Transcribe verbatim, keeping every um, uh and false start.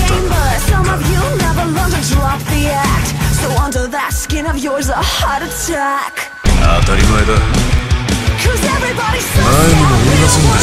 ったんだ。 当たり前だ。前にも言いますんで